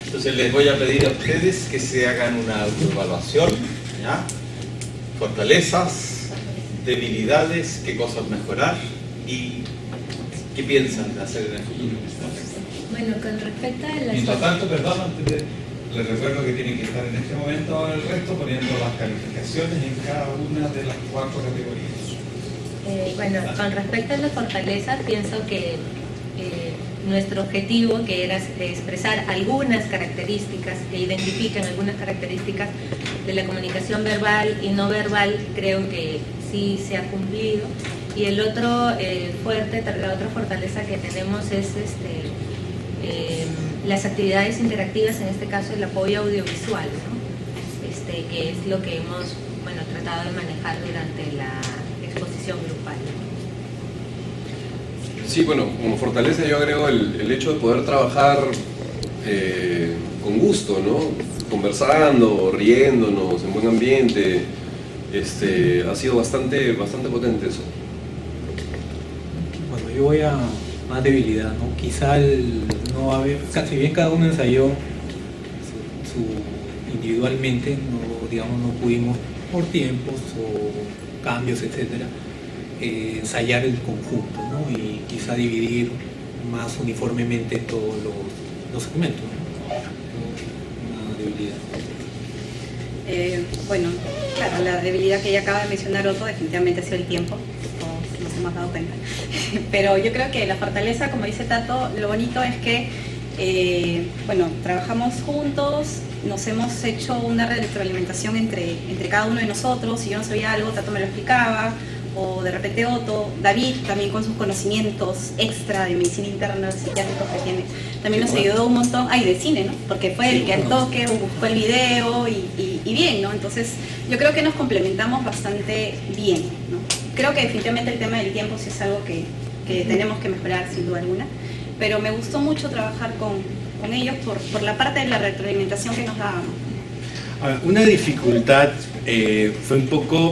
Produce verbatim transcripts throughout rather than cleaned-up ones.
Entonces les voy a pedir a ustedes que se hagan una autoevaluación, ¿ya? Fortalezas, debilidades, qué cosas mejorar y qué piensan de hacer en el futuro. Bueno, con respecto a las... Mientras tanto, perdón, antes de, les recuerdo que tienen que estar en este momento en el resto poniendo las calificaciones en cada una de las cuatro categorías. Eh, bueno, con respecto a las fortalezas, pienso que eh, nuestro objetivo, que era expresar algunas características que identifican algunas características de la comunicación verbal y no verbal, creo que sí se ha cumplido. Y el otro eh, fuerte, la otra fortaleza que tenemos es este, eh, las actividades interactivas, en este caso el apoyo audiovisual, ¿no? Este, que es lo que hemos bueno, tratado de manejar durante la exposición grupal. Sí, bueno, como fortaleza yo agrego el, el hecho de poder trabajar eh, con gusto, ¿no? Conversando, riéndonos, en buen ambiente. Este, ha sido bastante, bastante potente eso. Bueno, yo voy a más debilidad, ¿no? Quizá el no haber, si bien cada uno ensayó su, su individualmente, no, digamos, no pudimos por tiempos o cambios, etcétera, eh, ensayar el conjunto, ¿no? Y quizá dividir más uniformemente todos los, los segmentos, ¿no? Una debilidad. Eh, bueno, claro, la debilidad que ella acaba de mencionar Otto definitivamente ha sido el tiempo, todos nos hemos dado cuenta. Pero yo creo que la fortaleza, como dice Tato, lo bonito es que, eh, bueno, trabajamos juntos, nos hemos hecho una retroalimentación entre, entre cada uno de nosotros. Si yo no sabía algo, Tato me lo explicaba, o de repente Otto, David también con sus conocimientos extra de medicina interna, psiquiátricos que tiene, también nos ayudó un montón, ay, de cine, ¿no? Porque fue el que al toque buscó el video y, y, y bien, ¿no? Entonces yo creo que nos complementamos bastante bien, ¿no? Creo que definitivamente el tema del tiempo sí es algo que, que tenemos que mejorar sin duda alguna, pero me gustó mucho trabajar con, con ellos por, por la parte de la retroalimentación que nos daban. Una dificultad eh, fue un poco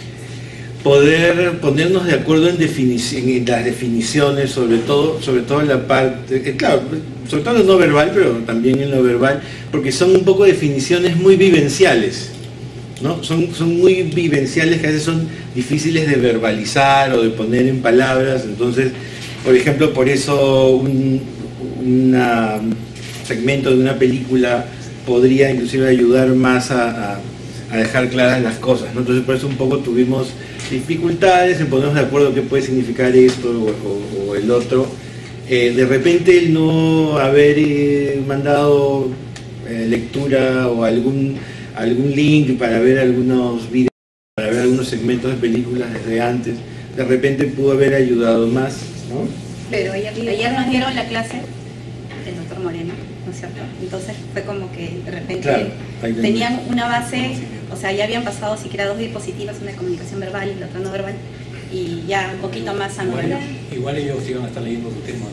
poder ponernos de acuerdo en, en las definiciones, sobre todo, sobre todo en la parte, eh, claro, sobre todo en lo no verbal, pero también en lo verbal, porque son un poco definiciones muy vivenciales, ¿no? Son, son muy vivenciales, que a veces son difíciles de verbalizar o de poner en palabras. Entonces, por ejemplo, por eso un una segmento de una película podría inclusive ayudar más a, a, a dejar claras las cosas, ¿no? Entonces por eso un poco tuvimos dificultades en ponernos de acuerdo qué puede significar esto o, o, o el otro. Eh, de repente el no haber eh, mandado eh, lectura o algún, algún link para ver algunos videos, para ver algunos segmentos de películas desde antes, de repente pudo haber ayudado más, ¿no? Pero ayer, ayer nos dieron la clase del doctor Moreno, ¿no es cierto? Entonces fue como que de repente claro, tenían una base, o sea, ya habían pasado siquiera dos diapositivas, una de comunicación verbal y la otra no verbal, y ya un poquito más anual. Igual, igual ellos iban a estar leyendo su tema,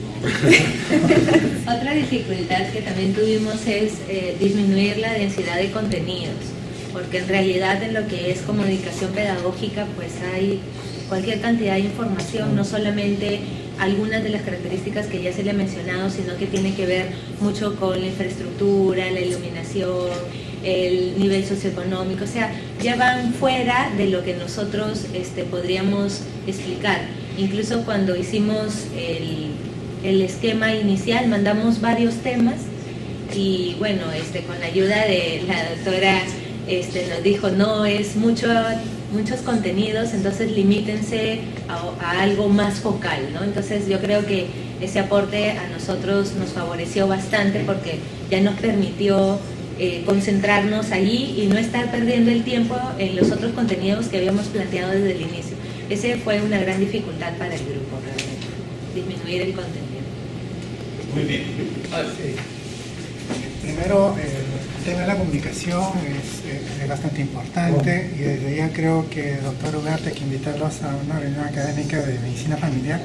¿no? Otra dificultad que también tuvimos es eh, disminuir la densidad de contenidos, porque en realidad en lo que es comunicación pedagógica pues hay cualquier cantidad de información, no solamente algunas de las características que ya se le ha mencionado, sino que tiene que ver mucho con la infraestructura, la iluminación, el nivel socioeconómico, o sea, ya van fuera de lo que nosotros este, podríamos explicar. Incluso cuando hicimos el, el esquema inicial, mandamos varios temas y bueno, este, con la ayuda de la doctora este, nos dijo, no, es mucho... muchos contenidos, entonces limítense a, a algo más focal, ¿no? Entonces yo creo que ese aporte a nosotros nos favoreció bastante porque ya nos permitió eh, concentrarnos allí y no estar perdiendo el tiempo en los otros contenidos que habíamos planteado desde el inicio. Ese fue una gran dificultad para el grupo, realmente, disminuir el contenido. Muy bien. Ah, sí. Primero, el tema de la comunicación es, es bastante importante y desde ya creo que, doctor Ugarte, hay que invitarlos a una reunión académica de medicina familiar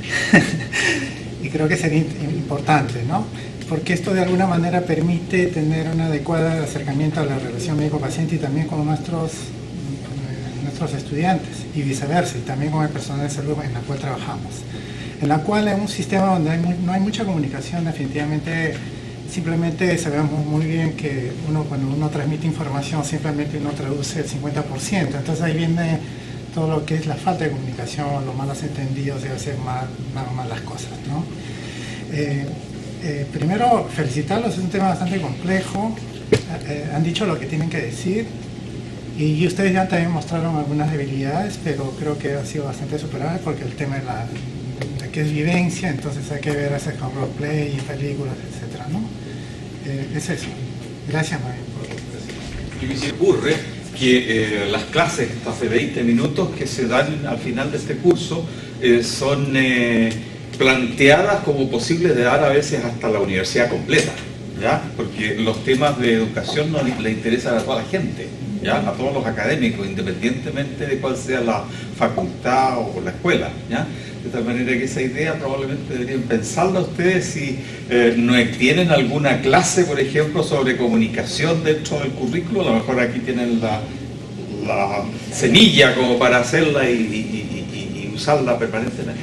y creo que sería importante, ¿no? Porque esto de alguna manera permite tener un adecuado acercamiento a la relación médico-paciente y también con nuestros, nuestros estudiantes y viceversa, y también con el personal de salud en la cual trabajamos. En la cual es un sistema donde hay, no hay mucha comunicación, definitivamente simplemente sabemos muy bien que uno cuando uno transmite información simplemente uno traduce el cincuenta por ciento, entonces ahí viene todo lo que es la falta de comunicación, los malos entendidos y hacer mal, mal, malas cosas, ¿no? Eh, eh, primero, felicitarlos, es un tema bastante complejo, eh, han dicho lo que tienen que decir y ustedes ya también mostraron algunas debilidades, pero creo que han sido bastante superables porque el tema de la de que es vivencia, entonces hay que ver ese con roleplay y películas, etcétera, ¿no? Eh, es eso. Gracias, María. Y se ocurre que eh, las clases, estas de veinte minutos que se dan al final de este curso, eh, son eh, planteadas como posibles de dar a veces hasta la universidad completa, ¿ya? Porque los temas de educación no le interesan a toda la gente, ¿ya? A todos los académicos, independientemente de cuál sea la facultad o la escuela, ¿ya? De tal manera que esa idea probablemente deberían pensarla ustedes si eh, no tienen alguna clase, por ejemplo, sobre comunicación dentro del currículo. A lo mejor aquí tienen la, la semilla como para hacerla y, y, y, y usarla permanentemente.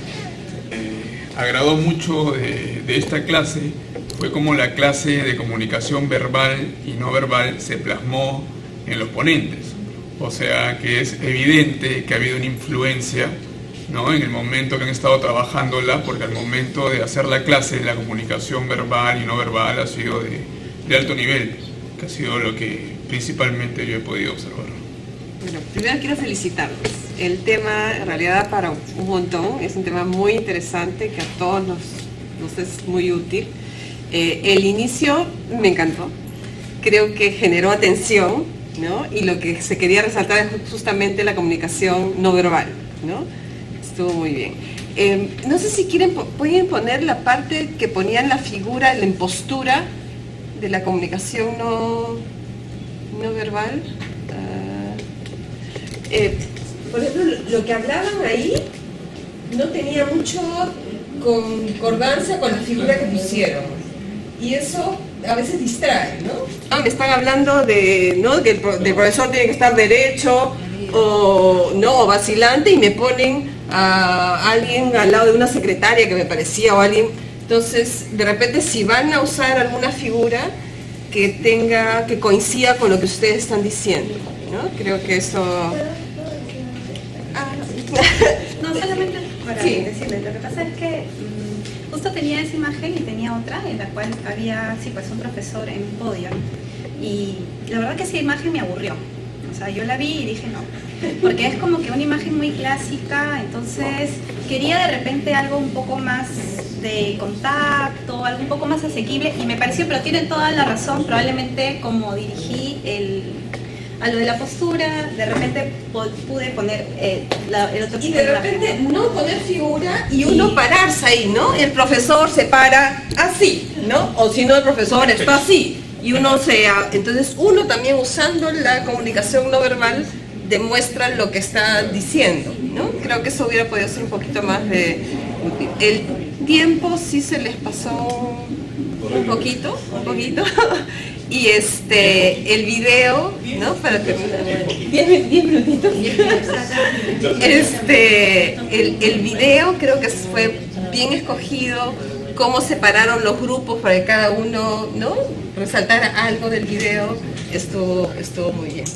Eh, agradó mucho de, de esta clase fue como la clase de comunicación verbal y no verbal se plasmó en los ponentes. O sea que es evidente que ha habido una influencia, ¿no?, en el momento que han estado trabajándola, porque al momento de hacer la clase la comunicación verbal y no verbal ha sido de, de alto nivel, que ha sido lo que principalmente yo he podido observar. Bueno, primero quiero felicitarlos. El tema en realidad da para un montón, es un tema muy interesante que a todos nos, nos es muy útil. Eh, el inicio me encantó, creo que generó atención, ¿no? Y lo que se quería resaltar es justamente la comunicación no verbal, ¿no? Estuvo muy bien. Eh, no sé si quieren, pueden poner la parte que ponían la figura, la impostura de la comunicación no, no verbal. Uh, eh, por ejemplo, lo que hablaban ahí no tenía mucho concordancia con la figura que pusieron. Y eso a veces distrae, ¿no? Ah, me están hablando de, ¿no?, que el, pro, del profesor tiene que estar derecho o no, o vacilante, y me ponen a alguien al lado de una secretaria que me parecía o alguien. Entonces, de repente, si van a usar alguna figura que tenga, que coincida con lo que ustedes están diciendo, ¿no? Creo que eso... Ah, no, solamente para sí. decirles, lo que pasa es que mmm, justo tenía esa imagen y tenía otra en la cual había, sí, pues un profesor en un podio, y la verdad que esa imagen me aburrió. O sea, yo la vi y dije no, porque es como que una imagen muy clásica, entonces quería de repente algo un poco más de contacto, algo un poco más asequible, y me pareció, pero tienen toda la razón, probablemente como dirigí el, a lo de la postura, de repente pude poner eh, la, el otro tipo. Y de repente no poner figura y uno pararse ahí, ¿no? El profesor se para así, ¿no? O si no, el profesor está así. Y uno se... Entonces uno también usando la comunicación no verbal demuestra lo que está diciendo, ¿no? Creo que eso hubiera podido ser un poquito más de... El tiempo sí se les pasó un poquito, un poquito. Y este, el video, ¿no? Para terminar. Diez, diez minutitos. Este, el, el video creo que fue bien escogido, cómo separaron los grupos para que cada uno, ¿no?, resaltara algo del video. Estuvo, estuvo muy bien.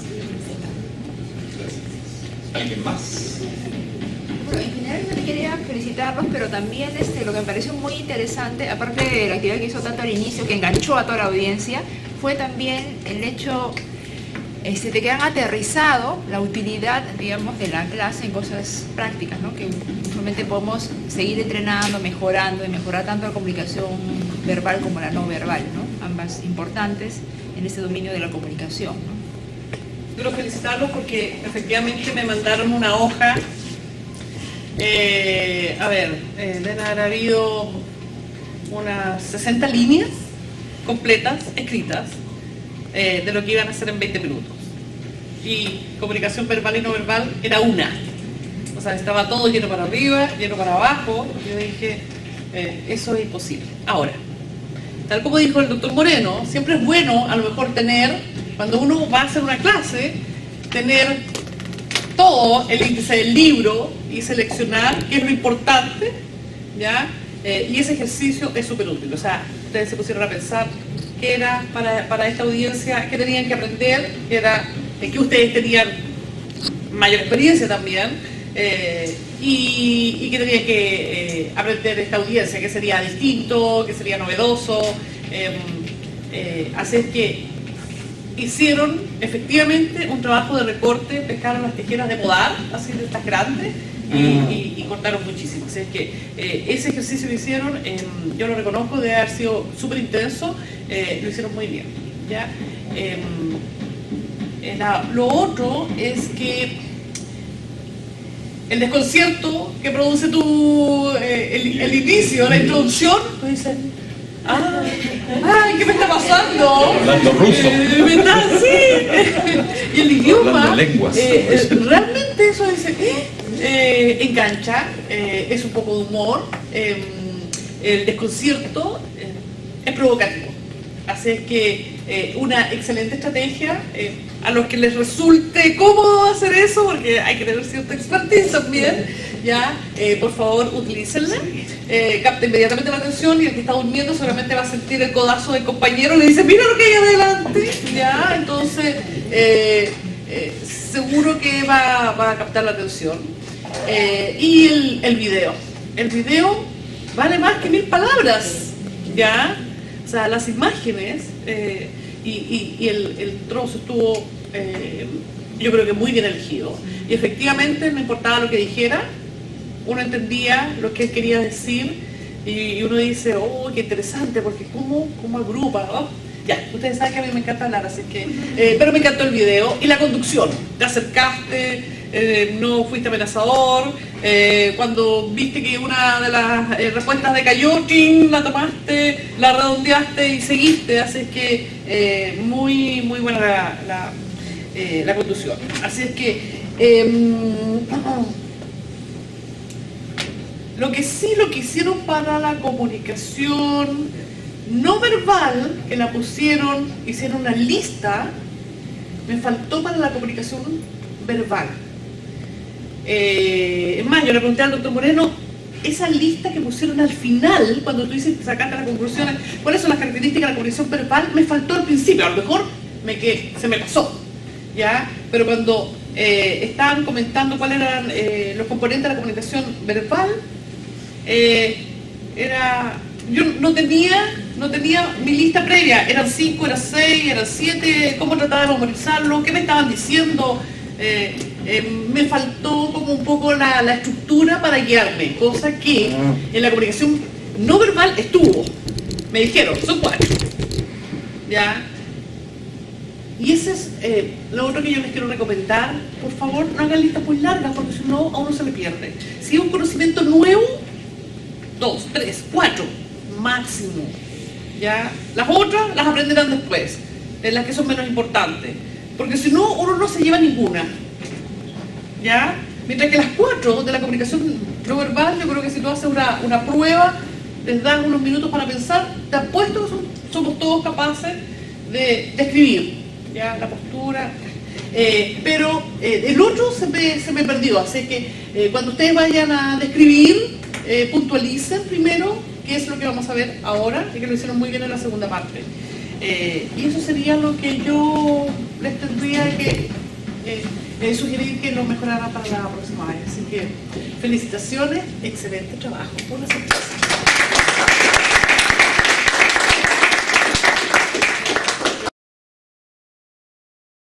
¿Alguien más? Bueno, en general yo quería felicitarlos, pero también este, lo que me pareció muy interesante, aparte de la actividad que hizo tanto al inicio, que enganchó a toda la audiencia, fue también el hecho este, de que han aterrizado la utilidad, digamos, de la clase en cosas prácticas, ¿no? Que realmente podemos seguir entrenando, mejorando y mejorar tanto la comunicación verbal como la no verbal, ¿no? Ambas importantes en este dominio de la comunicación, ¿no? Quiero felicitarlos porque efectivamente me mandaron una hoja. Eh, a ver, eh, deben haber habido unas sesenta líneas completas, escritas, eh, de lo que iban a hacer en veinte minutos. Y comunicación verbal y no verbal era una. O sea, estaba todo lleno para arriba, lleno para abajo. Yo dije, eh, eso es imposible. Ahora, tal como dijo el doctor Moreno, siempre es bueno a lo mejor tener, cuando uno va a hacer una clase, tener todo el índice del libro y seleccionar qué es lo importante, ¿ya? Eh, y ese ejercicio es súper útil. O sea, ustedes se pusieron a pensar que era para, para esta audiencia, que tenían que aprender, que era eh, que ustedes tenían mayor experiencia también, eh, y, y que tenían que eh, aprender esta audiencia, que sería distinto, que sería novedoso. Eh, eh, así es que hicieron efectivamente un trabajo de recorte, pescaron las tijeras de podar, así de estas grandes, y, y, y cortaron muchísimo. Así es que eh, ese ejercicio que hicieron, eh, yo lo reconozco, de haber sido súper intenso, eh, lo hicieron muy bien, ¿ya? Eh, eh, la, lo otro es que el desconcierto que produce tu, eh, el, el inicio, la introducción, pues dices, ah, ay, ¿qué me está pasando? Hablando ruso. Eh, ¿Verdad? Sí. Y el idioma, lenguas. Eh, eh, realmente eso dice, eh, eh, engancha, eh, es un poco de humor, eh, el desconcierto eh, es provocativo. Así es que eh, una excelente estrategia, eh, a los que les resulte cómodo hacer eso, porque hay que tener cierta expertise también, ya, eh, por favor, utilícenla. Eh, capta inmediatamente la atención, y el que está durmiendo seguramente va a sentir el codazo del compañero y le dice, mira lo que hay adelante, ya, entonces eh, eh, seguro que va, va a captar la atención. Eh, y el, el video, el video vale más que mil palabras, ya, o sea, las imágenes, eh, y, y, y el, el trozo estuvo, eh, yo creo que muy bien elegido, y efectivamente no importaba lo que dijera, uno entendía lo que él quería decir, y uno dice, oh, qué interesante, porque cómo, cómo agrupa, ¿no? Ya, ustedes saben que a mí me encanta hablar, así que, eh, pero me encantó el video, y la conducción, te acercaste, eh, no fuiste amenazador, eh, cuando viste que una de las eh, respuestas decayó, ¡ting!, la tomaste, la redondeaste y seguiste, así es que eh, muy, muy buena la, la, eh, la conducción. Así es que, eh, lo que sí, lo que hicieron para la comunicación no verbal, que la pusieron, hicieron una lista, me faltó para la comunicación verbal. Eh, es más, yo le pregunté al doctor Moreno, esa lista que pusieron al final, cuando tú dices, sacaste las conclusiones, ¿cuáles son las características de la comunicación verbal? Me faltó al principio, a lo mejor me quedé, se me pasó, ¿ya? Pero cuando eh, estaban comentando cuáles eran eh, los componentes de la comunicación verbal, eh, era... Yo no tenía, no tenía mi lista previa, eran cinco, eran seis, eran siete, cómo trataba de memorizarlo, qué me estaban diciendo, eh, eh, me faltó como un poco la, la estructura para guiarme, cosa que en la comunicación no verbal estuvo, me dijeron, son cuatro, ¿ya? Y ese es eh, lo otro que yo les quiero recomendar, por favor no hagan listas muy largas, porque si no a uno se le pierde. Si es un conocimiento nuevo, dos, tres, cuatro, máximo, ¿ya? Las otras las aprenderán después, en las que son menos importantes, porque si no, uno no se lleva ninguna, ¿ya? Mientras que las cuatro de la comunicación no verbal, yo creo que si tú haces una, una prueba, les das unos minutos para pensar, te apuesto que son, somos todos capaces de, de escribir, ¿ya? La postura, eh, pero eh, el otro se me, se me perdió, así que eh, cuando ustedes vayan a describir, eh, puntualicen primero qué es lo que vamos a ver ahora, y que lo hicieron muy bien en la segunda parte. Eh, y eso sería lo que yo les tendría que eh, eh, sugerir que lo mejorara para la próxima vez. Así que felicitaciones, excelente trabajo. Una sorpresa.